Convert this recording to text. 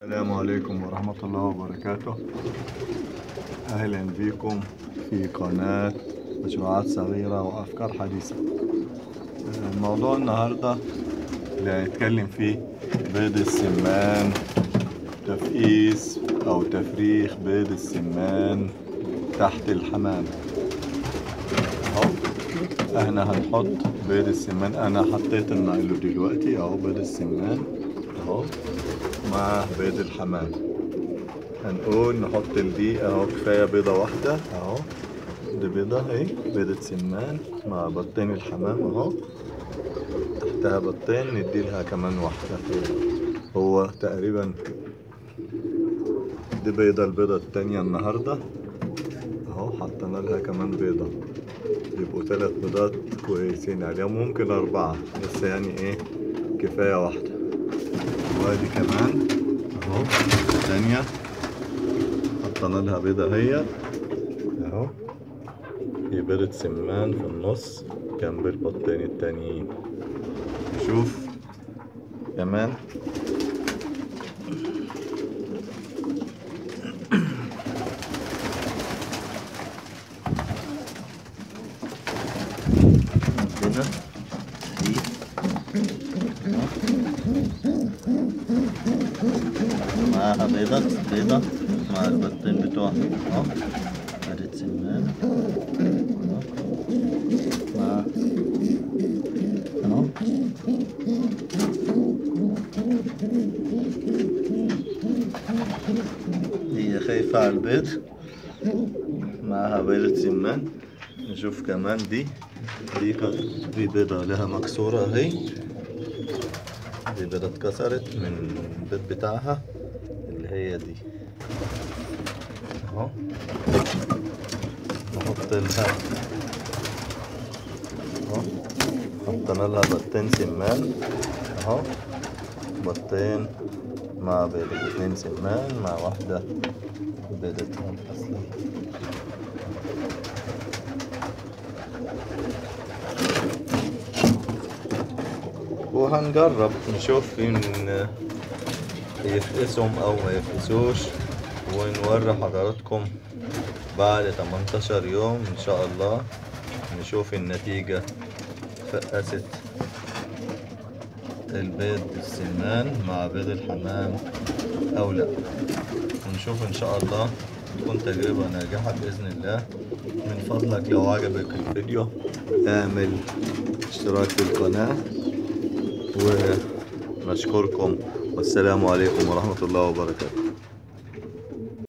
السلام عليكم ورحمة الله وبركاته. أهلا بكم في قناة مشروعات صغيرة وأفكار حديثة. الموضوع النهاردة اللي هنتكلم فيه بيض السمان، تفقيس أو تفريخ بيض السمان تحت الحمام. أهو احنا هنحط بيض السمان. أنا حطيت النايلو دلوقتي أهو بيض السمان أهو مع بيض الحمام. هنقول نحط الدقيق اهو، كفاية بيضة واحدة اهو، دي بيضة اهي، بيضة سمان مع بيضتين الحمام اهو، تحتها بيضتين نديلها كمان واحدة. هو تقريبا دي البيضة التانية النهاردة اهو، حطينا لها كمان بيضة، يبقوا 3 بيضات كويسين عليهم، ممكن 4 بس يعني ايه كفاية واحدة. وادي كمان اهو التانية حطينا لها بيضة هي اهو، في بيضة سمان في النص جنب البيضتين التانيين. نشوف كمان هنا دي معاها بيضة مع البيضتين بتوعها اهو، بيضة سمان مع اهو هي خايفة على البيض معاها بيضة سمان. نشوف كمان دي بيضة لها مكسورة اهي، دي بيضة اتكسرت من البيض بتاعها اللي هي دي اهو. نحط لها اهو، حطينا لها بيضتين سمان اهو، بيضتين مع بيضة، 2 سمان مع واحدة بيضتها الأصلية. وهنجرب نشوف إن يفقسهم أو ما يفقسوش، ونوري حضراتكم بعد 18 يوم إن شاء الله نشوف النتيجة، فقست البيض السمان مع بيض الحمام أو لا. ونشوف إن شاء الله تكون تجربة ناجحة بإذن الله. من فضلك لو عجبك الفيديو اعمل اشتراك في القناة، ونشكركم والسلام عليكم ورحمة الله وبركاته.